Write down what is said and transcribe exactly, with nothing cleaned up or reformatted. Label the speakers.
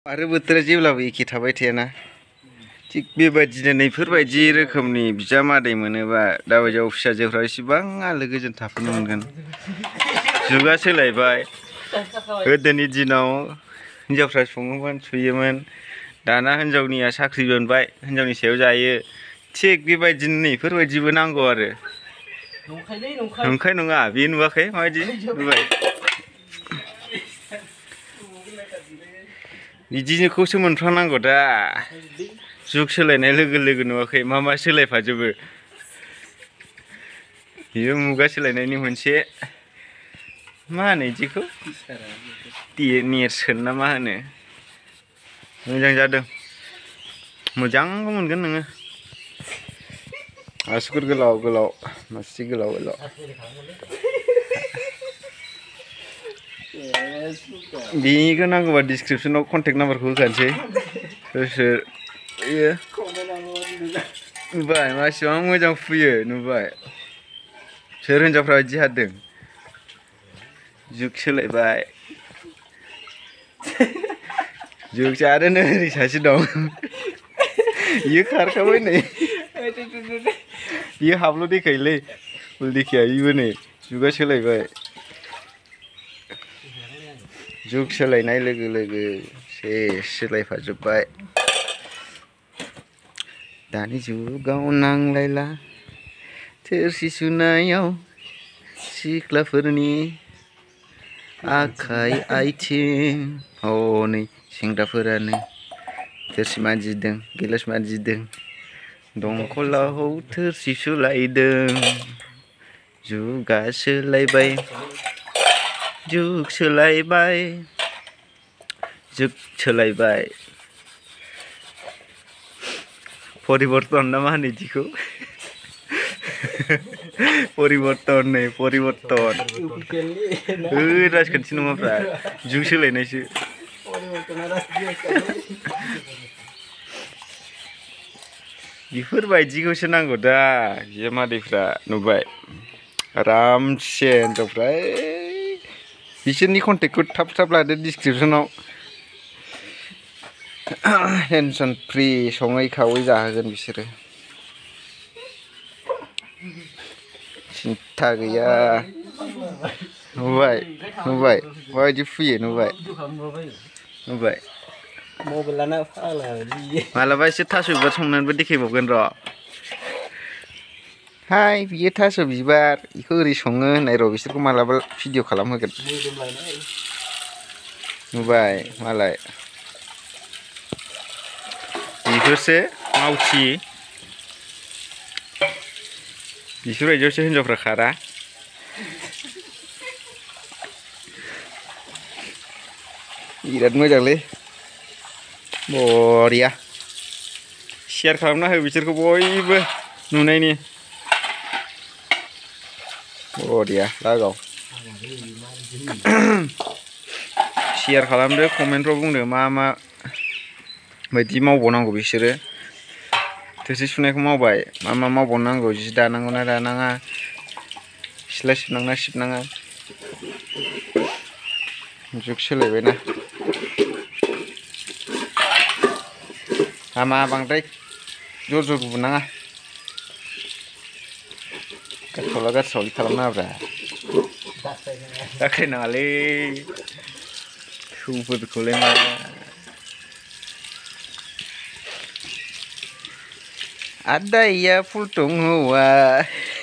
Speaker 1: आरो बोथोरा जेब्लाबो एखे थाबाय थायाना थिग बेबायदिनो नैफोरबायदि रोखोमनि बिजामादै मोनोबा दाबायदियाव फिसाजोफ्रा इसिबां आलो गोजोन थाफैनो मोनगोन। जुगा सोलायबाय गोदोनि दिनाव हिनजावफ्रा सङोमोन सुयोमोन दाना हिनजावनिया साख्रि मोनबाय हिनजावनि सायाव जायो थिग बेबायदिनो नैफोरबायदिबो नांगौ आरो नंखाय नङा बे नुवाखै माबायदि नुबाय बिदिखौसो मोनफ्लांनांगौ दा जुग सोलायनाय लोगो लोगो नुवाखै मा मा सोलायफाजोबो बेयो मुगा सोलायनायनि मोनसे मा होनो बिदिखौ नेरसोन ना मा होनो मोजां जादों मोजांबो मोनगोन नोङो आसुगुर गोलाव गोलाव मासि गोलाव गोलाव बेनिखौ नांगौबा डिसक्रिपसनाव कन्टेक्ट नाम्बारखौ होखानोसै सोर सोर बेयो नुबाय मासिबां मोजां फुयो नुबाय सोर हिनजावफ्रा बिदि हादों जुग सोलायबाय जुगसो आरो नै ओरै सासे दं बियो खारखाबाय नै बियो हाबल' देखायोलै फुल देखाया बेबो नै जुगा सोलायबाय जुग सोलायनाय लोगो लोगो सेस सोलायफाजोब्बाय दानि जुगाव नांलायला थोरसि सुनायाव सिख्लाफोरनि आखाइ आथिं हनै सेंग्राफोरानो थोरसि मानजिदों गिलास मानजिदों दंखलाव थोरसि सुलायदों जुगा सोलायबाय जुग सोलायबाय जुग सोलायबाय परिबर्तन ना मा होनो बिदिखौ परिबर्तन नै परिबर्तन ओइ राजखान्थि नङाफ्रा जुग सोलायनायसो बेफोरबायदिखौसो नांगौ दा बिजामादैफ्रा नुबाय आरामसे हिनजावफ्रा बिसोरनि कन्टेक्टखौ थाब थाब लादो डिसक्रिपसनाव टेनसन फ्रि सङै खावै जाहोगोन बिसोरो सिन्था गैया नुबाय नुबाय माबायदि फुयो नुबाय नुबाय मालाबा एसे थास' बिबार संनानैबो देखायबावगोन र' हाय बियो थास' बिबार बेखौ ओरै सङो होननाय र' बिसोरखौ मालाबा भिडिअ खालामहोगोन नुबाय मालाय बेफोरसो मावथि बिसोरबायदियावसो हिनजावफ्रा खारा बिराद मोजांलै बरिया शेयार खालामना हो बिसोरखौ बयबो नुनायनि बरिया लागाव शेयार खालामदो कमेन्टफ्राव बुंदो मा मा बायदि मावबावनांगौ बिसोरो थोरसि सुनायखौ मावबाय मा मा मावबावनांगौ जि दानांगौ ना दानाङा सिथ्ला सिबनांगौ ना सिबनाङा जुग सोलायबायना हामा बांद्राय जर जर बुनाङा गारसावला गारसावलि खालामनाङाब्रा दाख्रायनाङालै थौफोरखौलाय मा Ada ya pultung hua